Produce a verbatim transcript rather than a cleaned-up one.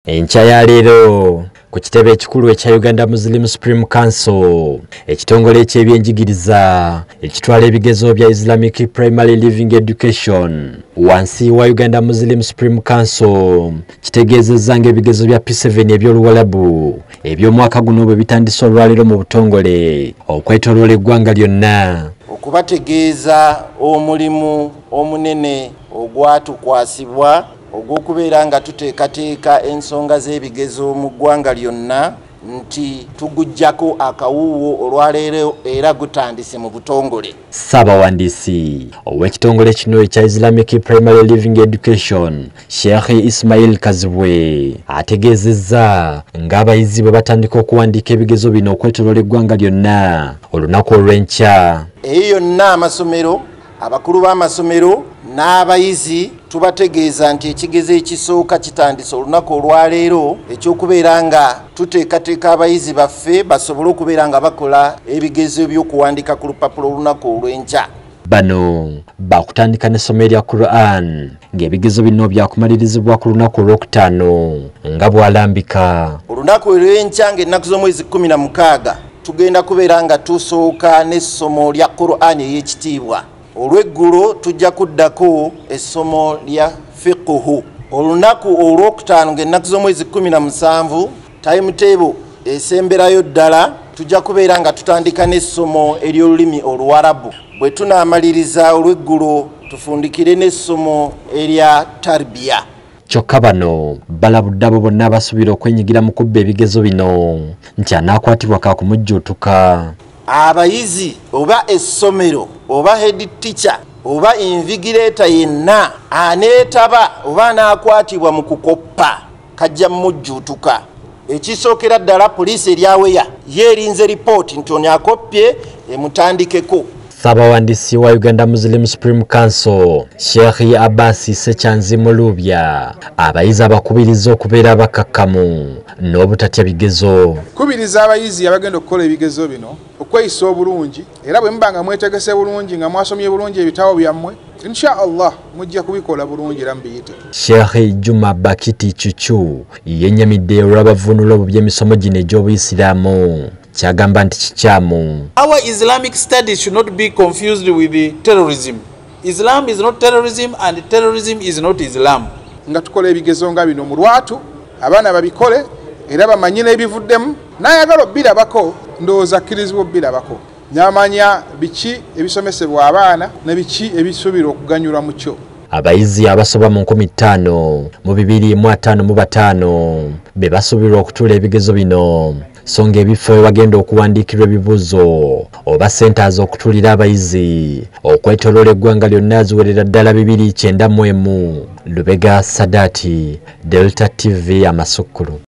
Enkya ya leero ku kitebe ekikulu ekya Uganda Muslim Supreme Council ekitongole eky'ebyenjigiriza ekitwala ebigezo bya Islamic Primary Living Education wansi wa Uganda Muslim Supreme Council kitegeezezza ng'ebigezo bya P seven eby'Oluwalabu eby'omwaka guno bwe bitandise olwaleero mu butongole okwetooloola eggwanga lyonna okubategeeza omulimu omunene ogwatukwasibwa ogw'okubeera nga tuteekateeka ensonga z'ebigezo mu ggwanga lyonna nti tugujjako akawuuwo olwaleero era gutandise mu butongole. Ssaabawandiisi ow'ekitongole kino ekya Islamic Primary Living Education Sheikh Ismail Kazibwe ategeezezza ng'abayizi bwe batandika okuwandiika ebigezo bino okwetooloola eggwanga lyonna olunaku olw'enkya. Eyo yonna amasomero, abakulu b'amasomero n'abayizi tubategeeza nti ekigezo ekisooka kitandise olunaku olwaleero ekyokubeera nga tuteekateeka abayizi baffe basobole okubeera nga bakola ebigezo by'okuwandiika ku lupapula olunaku olw'enkya. Bano bakutandika n'essomo erya Quran ng'ebigezo bino byakumalirizibwa ku lunaku olwokutaano nga bw'alambika. Olunaku olw'enkya ng'ennaku z'omwezi kkumi na mukaaga tugenda kubeera nga tusooka n'essomo lya Quran ey'ekitiibwa. Olw'eggulo tujja kuddako essomo lya fiqhu. Olunaku olwokutaano ng'ennaku z'omwezi kkumi na musanvu timetable esemberayo ddala tujja kubeera nga tutandika n'essomo ery'olulimi Oluwarabu. Bwe tunaamaliriza olw'eggulo tufundikire n'essomo erya tarbiya. Kyokka bano balabudde abo bonna abasuubira okwenyigira mu kubba ebigezo bino nti anaakwatibwa kaakumujjuutuka. Abayizi oba essomero oba head teacher oba invigilator yenna aneetaba oba anaakwatibwa mu kukoppa kajja mujjuutuka. Ekisookera ddala poliisi eryaweya yeerinze ripooti nti ono akoppye emutandikeko. Ssaabawandiisi wa Uganda Muslim Supreme Council Sheikh Abbas Sekyanzi Mulubya abayizi abakubiriza okubeera abakakkamu n'obutatya bigezo. Kubiriza abayizi abagenda okukola ebigezo bino okweyisa obulungi era bwe muba nga mwetegese bulungi nga mwasomye bulungi ebitabo byammwe insha Allah mujja kubikola bulungi era mubiyite. Sheikh Juma Bakiti Chuchu yennyamidde olw'abavvuunula obubi emisomo gino egy'Obuyisiraamu kyagamba nti kikyamu. Our Islamic studies should not be confused with the terrorism. Islam is not terrorism and terrorism is not Islam. Nga tukola ebigezo nga bino mu lwatu abaana babikole era bamanye n'ebivuddemu n'ayagala obbirabako ndowooza akkirizibwa obbirabako n'amanya biki ebisomesebwa abaana ne biki ebisuubira okuganyulwa mu kyo. Abayizi abasoba mu nkumi ttaano mu bibiri mu ataano mu bataano be basuubirwa okutuula ebigezo bino so ng'ebifo we bagenda okuwandiikirwa ebibuuzo oba sentazi okutuulira abayizi okwetooloola eggwanga lyonna ziwerera ddala bibiri kyenda mu emu. Lubega Sadaati, Delta T V Amasukkulu.